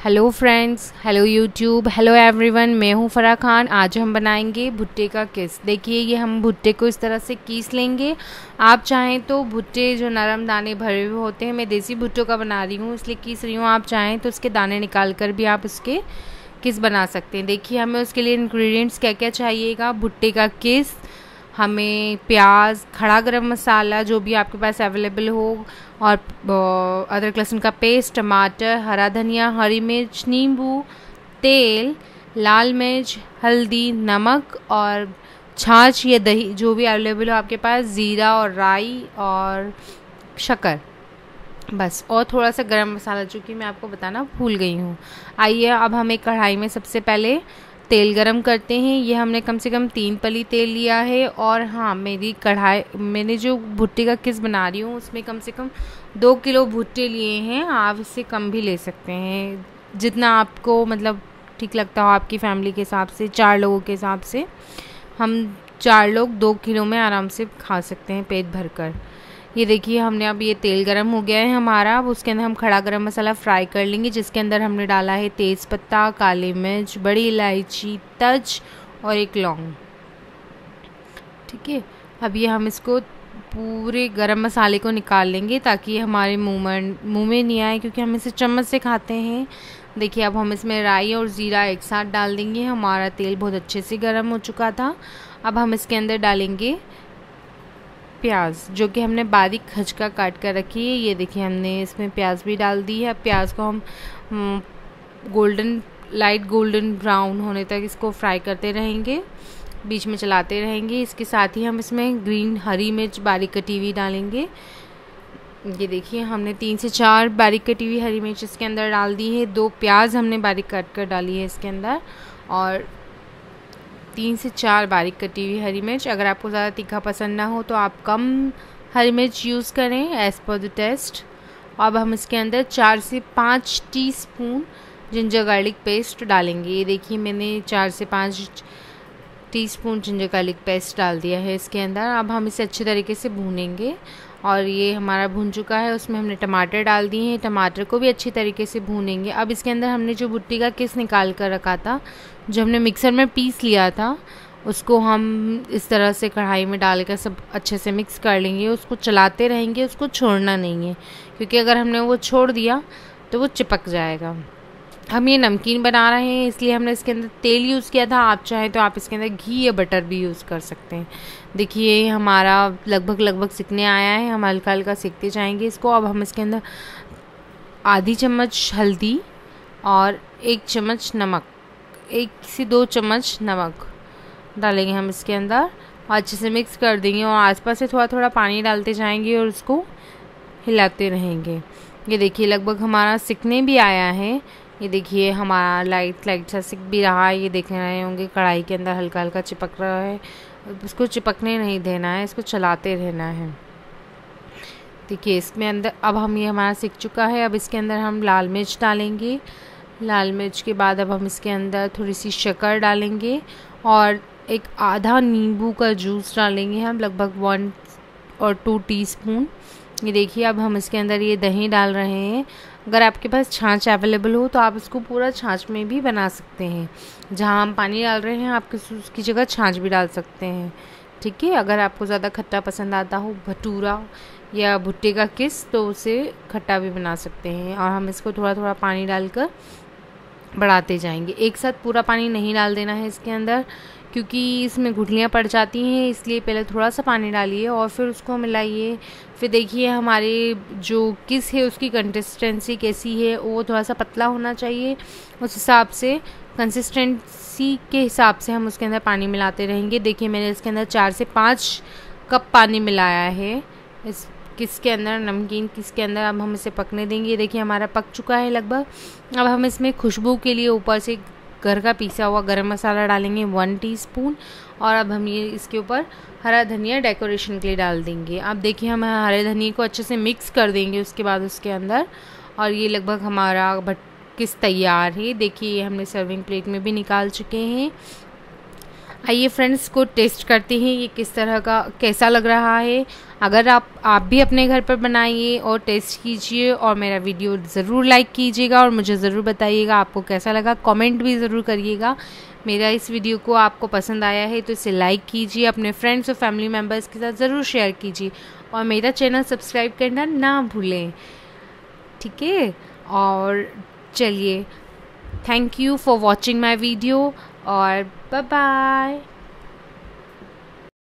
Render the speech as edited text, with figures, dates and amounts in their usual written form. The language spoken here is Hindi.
Hello friends, hello YouTube, hello everyone. मैं हूं फराह खान। आज हम बनाएंगे भुट्टे का किस। देखिए, ये हम भुट्टे को इस तरह से कीस लेंगे। आप चाहें तो भुट्टे जो नरम दाने भरे हुए होते हैं, मैं देसी भुट्टों का बना रही हूँ इसलिए कीस रही हूँ। आप चाहें तो उसके दाने निकाल कर भी आप उसके किस बना सकते हैं। देखिए, हमें उसके लिए इंग्रेडिएंट्स क्या क्या चाहिएगा। भुट्टे का किस, हमें प्याज, खड़ा गरम मसाला जो भी आपके पास अवेलेबल हो, और अदरक लहसुन का पेस्ट, टमाटर, हरा धनिया, हरी मिर्च, नींबू, तेल, लाल मिर्च, हल्दी, नमक और छाछ या दही जो भी अवेलेबल हो आपके पास, ज़ीरा और राई और शक्कर, बस। और थोड़ा सा गरम मसाला जो कि मैं आपको बताना भूल गई हूँ। आइए अब हम एक कढ़ाई में सबसे पहले तेल गरम करते हैं। ये हमने कम से कम 3 पली तेल लिया है। और हाँ, मैंने जो भुट्टे का किस बना रही हूँ उसमें कम से कम 2 किलो भुट्टे लिए हैं। आप इससे कम भी ले सकते हैं, जितना आपको मतलब ठीक लगता हो आपकी फैमिली के हिसाब से। 4 लोगों के हिसाब से हम 4 लोग 2 किलो में आराम से खा सकते हैं पेट भर कर। ये देखिए, हमने अब ये तेल गरम हो गया है हमारा। अब उसके अंदर हम खड़ा गरम मसाला फ्राई कर लेंगे, जिसके अंदर हमने डाला है तेज़ पत्ता, काली मिर्च, बड़ी इलायची, तज और एक लौंग। ठीक है, अब ये हम इसको पूरे गरम मसाले को निकाल लेंगे ताकि ये हमारे मुंह में नहीं आए, क्योंकि हम इसे चम्मच से खाते हैं। देखिए, अब हम इसमें राई और ज़ीरा एक साथ डाल देंगे। हमारा तेल बहुत अच्छे से गर्म हो चुका था। अब हम इसके अंदर डालेंगे प्याज, जो कि हमने बारीक खचका काट कर रखी है। ये देखिए, हमने इसमें प्याज भी डाल दी है। अब प्याज को हम लाइट गोल्डन ब्राउन होने तक इसको फ्राई करते रहेंगे, बीच में चलाते रहेंगे। इसके साथ ही हम इसमें ग्रीन हरी मिर्च बारीक कटी हुई डालेंगे। ये देखिए, हमने 3 से 4 बारीक कटी हुई हरी मिर्च इसके अंदर डाल दी है। 2 प्याज हमने बारीक काट कर डाली है इसके अंदर, और 3 से 4 बारीक कटी हुई हरी मिर्च। अगर आपको ज़्यादा तीखा पसंद ना हो तो आप कम हरी मिर्च यूज़ करें, एज़ पर द टेस्ट। अब हम इसके अंदर 4 से 5 टीस्पून जिंजर गार्लिक पेस्ट डालेंगे। ये देखिए, मैंने 4 से 5 टीस्पून जिंजर गार्लिक पेस्ट डाल दिया है इसके अंदर। अब हम इसे अच्छे तरीके से भूनेंगे, और ये हमारा भून चुका है। उसमें हमने टमाटर डाल दिए हैं, टमाटर को भी अच्छी तरीके से भूनेंगे। अब इसके अंदर हमने जो भुट्टे का किस निकाल कर रखा था, जो हमने मिक्सर में पीस लिया था, उसको हम इस तरह से कढ़ाई में डालकर सब अच्छे से मिक्स कर लेंगे। उसको चलाते रहेंगे, उसको छोड़ना नहीं है, क्योंकि अगर हमने वो छोड़ दिया तो वो चिपक जाएगा। हम ये नमकीन बना रहे हैं इसलिए हमने इसके अंदर तेल यूज़ किया था। आप चाहें तो आप इसके अंदर घी या बटर भी यूज़ कर सकते हैं। देखिए, हमारा लगभग सिकने आया है। हम हल्का हल्का सेकते जाएंगे इसको। अब हम इसके अंदर आधी चम्मच हल्दी और 1 चम्मच नमक, 1 से 2 चम्मच नमक डालेंगे हम इसके अंदर, और अच्छे से मिक्स कर देंगे। और आसपास से थोड़ा थोड़ा पानी डालते जाएंगे और उसको हिलाते रहेंगे। ये देखिए, लगभग हमारा सिकने भी आया है। ये देखिए, हमारा लाइट सा सिक भी रहा है। ये देख रहे होंगे कढ़ाई के अंदर हल्का हल्का चिपक रहा है। इसको चिपकने नहीं देना है, इसको चलाते रहना है। देखिए, इसमें अंदर अब ये हमारा सिक चुका है। अब इसके अंदर हम लाल मिर्च डालेंगे। लाल मिर्च के बाद अब हम इसके अंदर थोड़ी सी शक्कर डालेंगे, और एक आधा नींबू का जूस डालेंगे हम, लगभग 1 और 2 टीस्पून। ये देखिए, अब हम इसके अंदर ये दही डाल रहे हैं। अगर आपके पास छाछ अवेलेबल हो तो आप इसको पूरा छाछ में भी बना सकते हैं। जहाँ हम पानी डाल रहे हैं आप उसकी जगह छाछ भी डाल सकते हैं। ठीक है, अगर आपको ज़्यादा खट्टा पसंद आता हो, भटूरा या भुट्टे का किस, तो उसे खट्टा भी बना सकते हैं। और हम इसको थोड़ा थोड़ा पानी डालकर बढ़ाते जाएंगे। एक साथ पूरा पानी नहीं डाल देना है इसके अंदर, क्योंकि इसमें गुठलियाँ पड़ जाती हैं, इसलिए पहले थोड़ा सा पानी डालिए और फिर उसको मिलाइए। फिर देखिए, हमारे जो किस है उसकी कंसिस्टेंसी कैसी है, वो थोड़ा सा पतला होना चाहिए। उस हिसाब से, कंसिस्टेंसी के हिसाब से हम उसके अंदर पानी मिलाते रहेंगे। देखिए, मैंने इसके अंदर 4 से 5 कप पानी मिलाया है इस किस के अंदर, नमकीन किस के अंदर। अब हम इसे पकने देंगे। देखिए, हमारा पक चुका है लगभग। अब हम इसमें खुशबू के लिए ऊपर से घर का पीसा हुआ गरम मसाला डालेंगे 1 टीस्पून, और अब हम ये इसके ऊपर हरा धनिया डेकोरेशन के लिए डाल देंगे। अब देखिए, हम हरे धनिया को अच्छे से मिक्स कर देंगे उसके बाद उसके अंदर, और ये लगभग हमारा किस तैयार है। देखिए, हमने सर्विंग प्लेट में भी निकाल चुके हैं। आइए फ्रेंड्स को टेस्ट करते हैं ये किस तरह का कैसा लग रहा है। अगर आप भी अपने घर पर बनाइए और टेस्ट कीजिए और मेरा वीडियो ज़रूर लाइक कीजिएगा और मुझे ज़रूर बताइएगा आपको कैसा लगा। कमेंट भी ज़रूर करिएगा। मेरा इस वीडियो को आपको पसंद आया है तो इसे लाइक कीजिए, अपने फ्रेंड्स और फैमिली मेम्बर्स के साथ ज़रूर शेयर कीजिए और मेरा चैनल सब्सक्राइब करना ना भूलें, ठीक है। और चलिए, thank you for watching my video और बाय बाय।